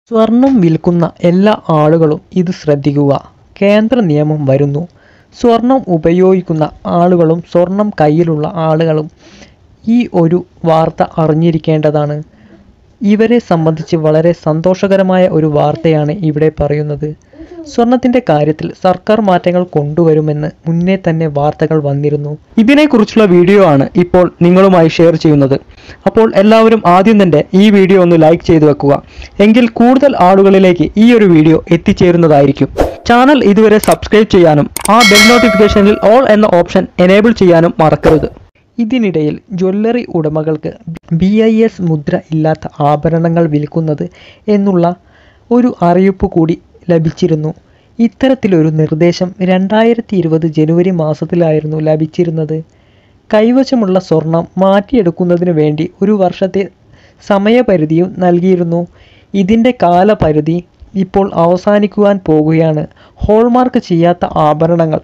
സ്വർണം വിൽക്കുന്ന എല്ലാ ആളുകളും ഇത് ശ്രദ്ധിക്കുക. കേന്ദ്ര നിയമം വരുന്നു. സ്വർണം ഉപയോഗിക്കുന്ന ആളുകളും സ്വർണം കയ്യിലുള്ള ആളുകളും ഈ ഒരു വാർത്ത അറിഞ്ഞിരിക്കേണ്ടതാണ്. ഇവരെ സംബന്ധിച്ച് വളരെ സന്തോഷകരമായ ഒരു വാർത്തയാണ് ഇവിടെ പറയുന്നത്. സ്വർണത്തിൻ്റെ കാര്യത്തിൽ സർക്കാർ മാറ്റങ്ങൾ കൊണ്ടുവരുമെന്ന് മുന്നേ തന്നെ വാർത്തകൾ വന്നിരുന്നു. ഇതിനെക്കുറിച്ചുള്ള വീഡിയോ ആണ് ഇപ്പോൾ നിങ്ങളുമായി ഷെയർ ചെയ്യുന്നത്. അപ്പോൾ എല്ലാവരും ആദ്യം തന്നെ ഈ വീഡിയോ ഒന്ന് ലൈക്ക് ചെയ്തു വെക്കുക. എങ്കിൽ കൂടുതൽ ആളുകളിലേക്ക് ഈ ഒരു വീഡിയോ എത്തിച്ചേരുന്നതായിരിക്കും. ചാനൽ ഇതുവരെ സബ്സ്ക്രൈബ് ചെയ്യാനും ആ ബെൽ നോട്ടിഫിക്കേഷനിൽ ഓൾ എന്ന ഓപ്ഷൻ എനേബിൾ ചെയ്യാനും മറക്കരുത്. ഇതിനിടയിൽ ജ്വല്ലറി ഉടമകൾക്ക് BIS മുദ്ര ഇല്ലാത്ത ആഭരണങ്ങൾ വിൽക്കുന്നത് എന്നുള്ള ഒരു അറിയിപ്പ് കൂടി ലഭിച്ചിരുന്നു. ഇത്തരത്തിലൊരു നിർദ്ദേശം 2020 ജനുവരി മാസത്തിലായിരുന്നു ലഭിച്ചിരുന്നത്. കൈവശമുള്ള സ്വർണം മാറ്റിയെടുക്കുന്നതിനു വേണ്ടി 1 വർഷത്തെ സമയപരിധിയും നൽകിയിരുന്നു. ഇതിൻ്റെ കാലപരിധി ഇപ്പോൾ അവസാനിക്കുവാൻ പോകുകയാണ്. ഹോൾമാർക്ക് ചെയ്യാത്ത ആഭരണങ്ങൾ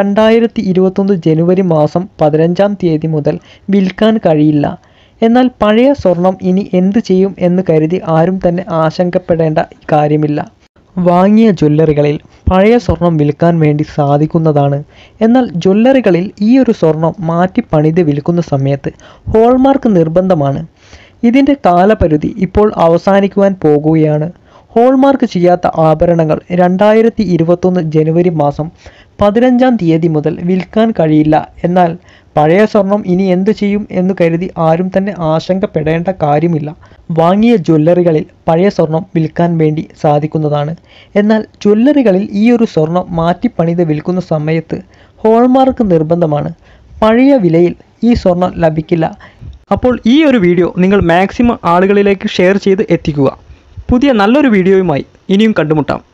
2021 ജനുവരി മാസം 15-ാം തീയതി മുതൽ വിൽക്കാൻ കഴിയില്ല. എന്നാൽ പഴയ സ്വർണം ഇനി എന്ത് ചെയ്യും എന്ന് കരുതി ആരും തന്നെ ആശങ്കപ്പെടേണ്ട കാര്യമില്ല. വാങ്ങിയ ജ്വല്ലറികളിൽ പഴയ സ്വർണം വിൽക്കാൻ വേണ്ടി സാധിക്കുന്നതാണ്. എന്നാൽ ജ്വല്ലറികളിൽ ഈ ഒരു സ്വർണം മാറ്റി പണിത് വിൽക്കുന്ന സമയത്ത് ഹോൾമാർക്ക് നിർബന്ധമാണ്. ഇതിൻ്റെ കാലപരിധി ഇപ്പോൾ അവസാനിക്കുവാൻ പോകുകയാണ്. ഹോൾമാർക്ക് ചെയ്യാത്ത ആഭരണങ്ങൾ 2021 ജനുവരി മാസം 15-ാം തീയതി മുതൽ വിൽക്കാൻ കഴിയില്ല. എന്നാൽ പഴയ സ്വർണം ഇനി എന്തു ചെയ്യും എന്ന് കരുതി ആരും തന്നെ ആശങ്കപ്പെടേണ്ട കാര്യമില്ല. വാങ്ങിയ ജ്വല്ലറികളിൽ പഴയ സ്വർണം വിൽക്കാൻ വേണ്ടി സാധിക്കുന്നതാണ്. എന്നാൽ ജ്വല്ലറികളിൽ ഈ ഒരു സ്വർണം മാറ്റിപ്പണിത് വിൽക്കുന്ന സമയത്ത് ഹോൾമാർക്ക് നിർബന്ധമാണ്. പഴയ വിലയിൽ ഈ സ്വർണം ലഭിക്കില്ല. അപ്പോൾ ഈ ഒരു വീഡിയോ നിങ്ങൾ മാക്സിമം ആളുകളിലേക്ക് ഷെയർ ചെയ്ത് എത്തിക്കുക. പുതിയ നല്ലൊരു വീഡിയോയുമായി ഇനിയും കണ്ടുമുട്ടാം.